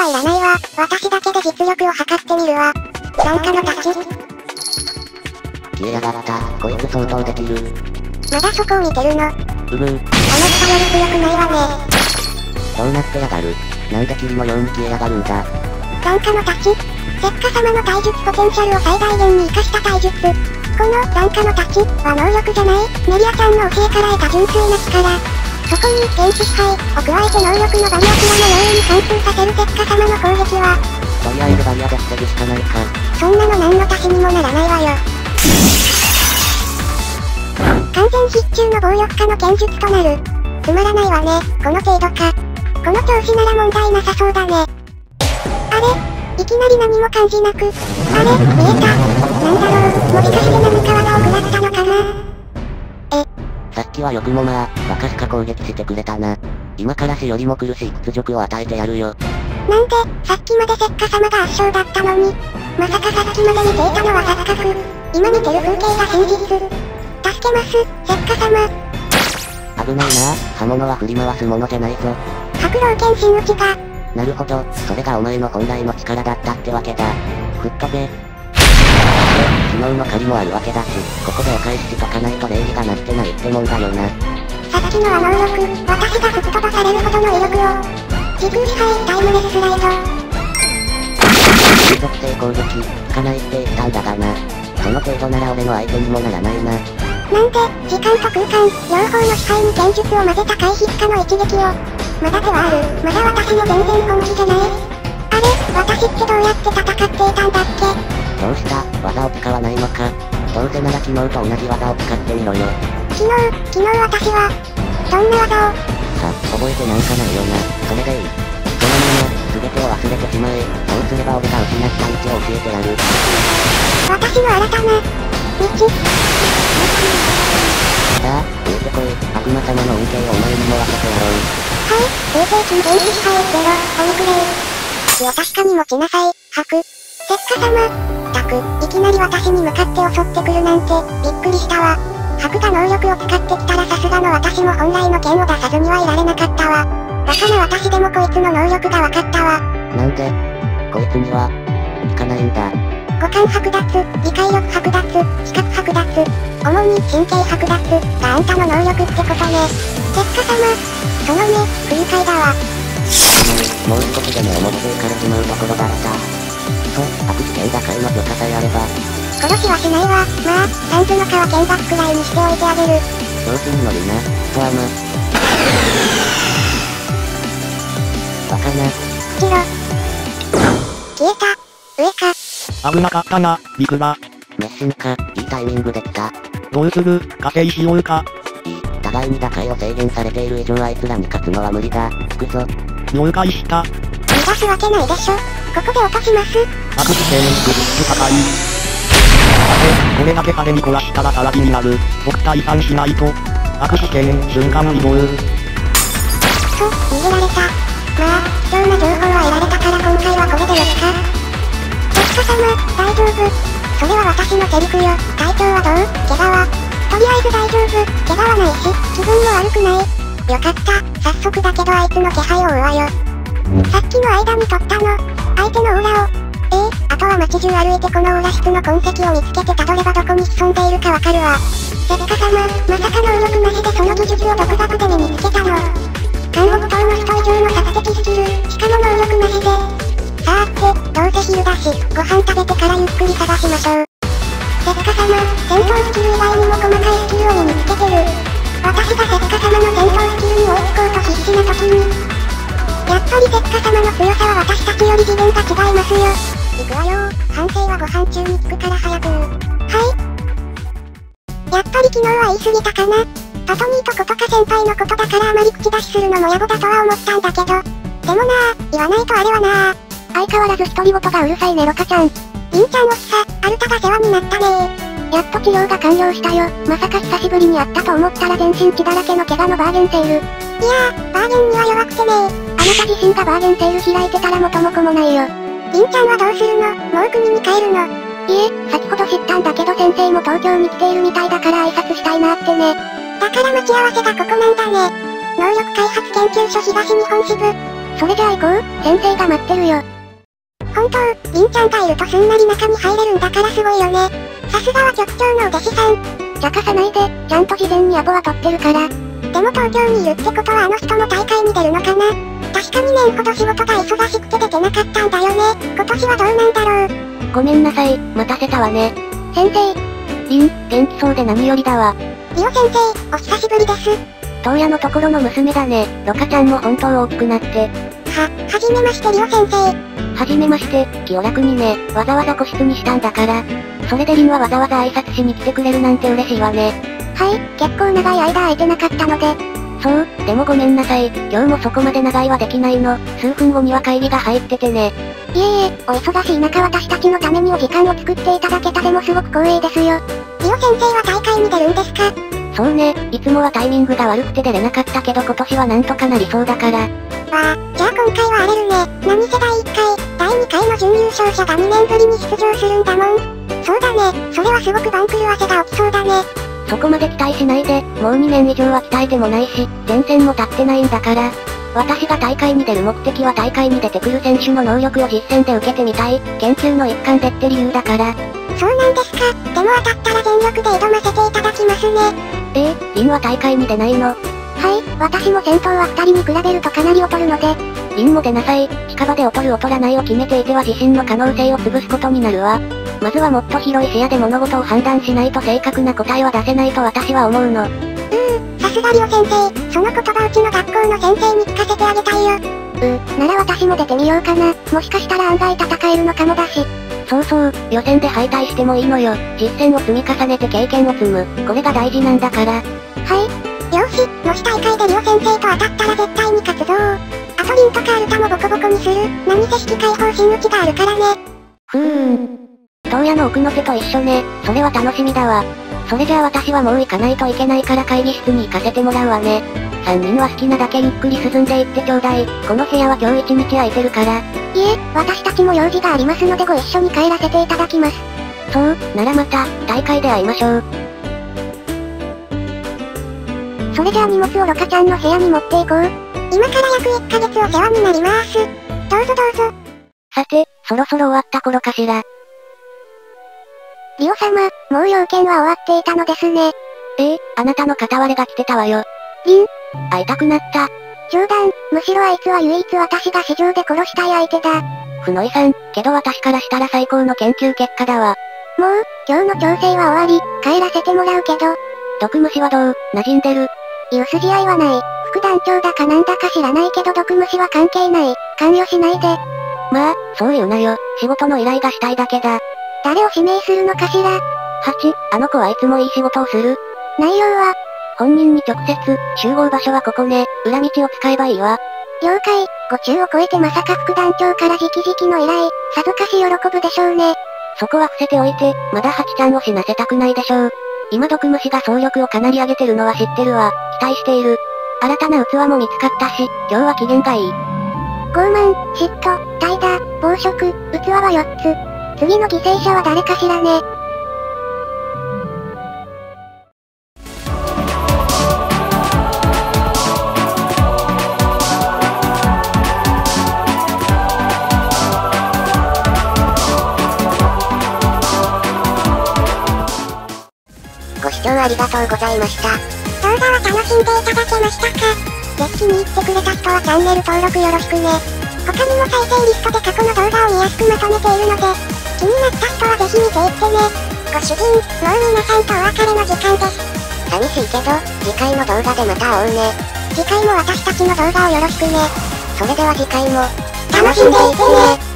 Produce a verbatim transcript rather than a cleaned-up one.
はいらないわ。私だけで実力を測ってみるわ。なんかの立ち。 消えやがった。こいつ相当できる。 まだそこを見てるの。 うむ。 思ったより強くないわね。 どうなってやがる。なんで霧のように消えやがるんだ。 眼下の立ち。石化様の体術ポテンシャルを最大限に活かした体術。この眼下の立ちは能力じゃない。メリアちゃんの教えから得た純粋な力。そこに原始支配を加えて能力のバリアキラのように貫通させる石化様の攻撃は、 とりあえずバリアで防ぐしかないか。 そんなの何の足しにもならないわよ。完全必中の暴力化の剣術となる。つまらないわね、この程度か。この調子なら問題なさそうだね。あれいきなり何も感じなく。あれ見えた。なんだろう、もしかして何か技を食らったのかな。え。 さっきはよくもまあ、若すか攻撃してくれたな。今から死よりも苦しい屈辱を与えてやるよ。 なんで、さっきまで石化様が圧勝だったのに。まさかさっきまで見ていたのは錯覚。今見てる風景が真実。助けます、石化様。 危ないなぁ、刃物は振り回すものじゃないぞ。 白老剣心打ちか。 なるほど、それがお前の本来の力だったってわけだ。吹っ飛べ。昨日の借りもあるわけだし、ここでお返ししとかないと礼儀がなってないってもんだよな。 さっきのは能力、私が吹っ飛ばされるほどの威力を。時空支配タイムレススライド。 連続性攻撃、効かないって言ったんだがな。その程度なら俺の相手にもならないな。 なんで、時間と空間、両方の支配に剣術を混ぜた回避不可の一撃を。まだ手はある。まだ私の全然本気じゃない。あれ、私ってどうやって戦っていたんだっけ。 どうした技を使わないのか。どうせなら昨日と同じ技を使ってみろよ。 昨日、昨日私は、どんな技を。 さ、覚えてなんかないよな。それでいい。そのまま、全てを忘れてしまえ。そうすれば俺が失った道を教えてやる。 私の新たな、道。 さあ、出てこい。悪魔様の恩恵をお前にも分けてやろう。 はい、平成金原始支配ゼロ、お肉霊。気を確かに持ちなさい、白。石化様。たく、いきなり私に向かって襲ってくるなんて、びっくりしたわ。白が能力を使ってきたらさすがの私も本来の剣を出さずにはいられなかったわ。バカな私でもこいつの能力が分かったわ。 なんでこいつには、効かないんだ。 五感剥奪、理解力剥奪、視覚剥奪、主に神経剥奪があんたの能力ってことね。石化様。その目、不愉快だわ。 もう少しで目を持っていかれちまうところだった。そう、悪事件打開の許可さえあれば。 殺しはしないわ。まあ、サンズの皮剣幕くらいにしておいてあげる。 調子に乗るな、とはま。バカな。 口ろ。消えた。上か。 危なかったな、ビクラ。 メッシンか、いいタイミングで来た。 どうする、加勢しようか。 いい、互いに打開を制限されている以上あいつらに勝つのは無理だ。行くぞ。 了解した。 逃がすわけないでしょ。ここで落とします。 悪事件、グリッシュ高い。さて、これだけ派手に壊したらさらぎになる。僕退散しないと。悪事件、瞬間移動。 と、逃げられた。まあ、貴重な情報は得られたから今回はこれでよしか。石化様、大丈夫。それは私のセリフよ。体調はどう？怪我は？とりあえず大丈夫。怪我はないし、気分も悪くない。よかった。早速だけどあいつの気配を追うわよ。さっきの間に取ったの。相手のオーラを。ええー、あとは街中歩いてこのオーラ室の痕跡を見つけてたどればどこに潜んでいるかわかるわ。石化様、まさか能力なしでその技術を独学で身につけたの。監獄等の人以上の殺敵スキル、しかも能力なしで。さあって、どうせ昼だし、ご飯食べてからゆっくり探しましょう。石化様、戦闘スキル以外にも細かいスキルを身につけてる。私が石化様の戦闘スキルに追いつこうと必死な時に。やっぱり石化様の強さは私たちより次元が違いますよ。行くわよー、反省はご飯中につくから早く。はい。やっぱり昨日は言い過ぎたかな。パトニーとことか先輩のことだからあまり口出しするのも野暮だとは思ったんだけど。でもなー、言わないとあれはなー。相変わらず独り言がうるさいねロカちゃん。りんちゃんおっさ、アルタが世話になったねー。やっと治療が完了したよ。まさか久しぶりに会ったと思ったら全身血だらけの怪我のバーゲンセール。いやー、バーゲンには弱くてねー。あなた自身がバーゲンセール開いてたら元も子もないよ。りんちゃんはどうするの？もう国に帰るの？いえ、先ほど知ったんだけど先生も東京に来ているみたいだから挨拶したいなってね。だから待ち合わせがここなんだね。能力開発研究所東日本支部。 それじゃあ行こう。先生が待ってるよ。本当、凛ちゃんがいるとすんなり中に入れるんだからすごいよね。さすがは局長のお弟子さん。茶化さないで、ちゃんと事前にアポは取ってるから。でも東京にいるってことはあの人も大会に出るのかな。確かに年ほど仕事が忙しくて出てなかったんだよね。今年はどうなんだろう。 ごめんなさい、待たせたわね。 先生。 凛、元気そうで何よりだわ。 リオ先生、お久しぶりです。 東野のところの娘だね。ロカちゃんも本当大きくなって。 は、はじめましてリオ先生。 はじめまして、気を楽にね。わざわざ個室にしたんだから。それで凛はわざわざ挨拶しに来てくれるなんて嬉しいわね。 はい、結構長い間空いてなかったので。 そう、でもごめんなさい。今日もそこまで長いはできないの。数分後には会議が入っててね。 いえいえ、お忙しい中私たちのためにお時間を作っていただけたでもすごく光栄ですよ。リオ先生は大会に出るんですか？ そうね、いつもはタイミングが悪くて出れなかったけど今年はなんとかなりそうだから。わあ、じゃあ今回は荒れるね。何せだいいっかい、だいにかいの準優勝者がにねんぶりに出場するんだもん。そうだね、それはすごく番狂わせが起きそうだね。 そこまで期待しないで、もうにねん以上は鍛えてもないし、前線も立ってないんだから。私が大会に出る目的は大会に出てくる選手の能力を実戦で受けてみたい、研究の一環でって理由だから。 そうなんですか。でも当たったら全力で挑ませていただきますね。 ええ、凛は大会に出ないの？ はい、私も戦闘はふたりに比べるとかなり劣るので。 凛も出なさい。近場で劣る劣らないを決めていては自身の可能性を潰すことになるわ。まずはもっと広い視野で物事を判断しないと正確な答えは出せないと私は思うの。 うーん、さすがリオ先生、その言葉うちの学校の先生に聞かせてあげたいよ。 う、 なら私も出てみようかな。もしかしたら案外戦えるのかもだし。 そうそう、予選で敗退してもいいのよ。実戦を積み重ねて経験を積む。これが大事なんだから。はい。 よし、もし大会でリオ先生と当たったら絶対に勝つぞー。あとリンとかアルタもボコボコにする。何せ式解放真打ちがあるからね。 ふーん。東野の奥の手と一緒ね。それは楽しみだわ。それじゃあ私はもう行かないといけないから会議室に行かせてもらうわね。さんにんは好きなだけゆっくり進んでいってちょうだい。この部屋は今日一日空いてるから。 いえ、私たちも用事がありますのでご一緒に帰らせていただきます。 そう、ならまた、大会で会いましょう。 それじゃあ荷物をロカちゃんの部屋に持っていこう。今から約いっかげつお世話になりまーす。どうぞどうぞ。 さて、そろそろ終わった頃かしら。 リオ様、もう要件は終わっていたのですね。 ええ、あなたの片割れが来てたわよ。 リン。 会いたくなった。 冗談、むしろあいつは唯一私が市場で殺したい相手だ。 ふのいさん、けど私からしたら最高の研究結果だわ。 もう、今日の調整は終わり、帰らせてもらうけど。 毒虫はどう、馴染んでる？ いう筋合いはない。副団長だかなんだか知らないけど毒虫は関係ない。関与しないで。 まあ、そう言うなよ。仕事の依頼がしたいだけだ。 誰を指名するのかしら？ はち、あの子はいつもいい仕事をする。 内容は？ 本人に直接、集合場所はここね、裏道を使えばいいわ。 了解、ご中を超えてまさか副団長から直々の依頼、さぞかし喜ぶでしょうね。 そこは伏せておいて、まだハチちゃんを死なせたくないでしょう。今毒虫が総力をかなり上げてるのは知ってるわ。期待している。新たな器も見つかったし、今日は機嫌がいい。 傲慢、嫉妬、怠惰、暴食、器はよっつ。次の犠牲者は誰かしらね。 ご視聴ありがとうございました。 動画は楽しんでいただけましたか？ぜひ気に入ってくれた人はチャンネル登録よろしくね。他にも再生リストで過去の動画を見やすくまとめているので、気になった人はぜひ見ていってね。ご主人、もう皆さんとお別れの時間です。 寂しいけど、次回の動画でまた会おうね。 次回も私たちの動画をよろしくね。 それでは次回も、 楽しんでいってね。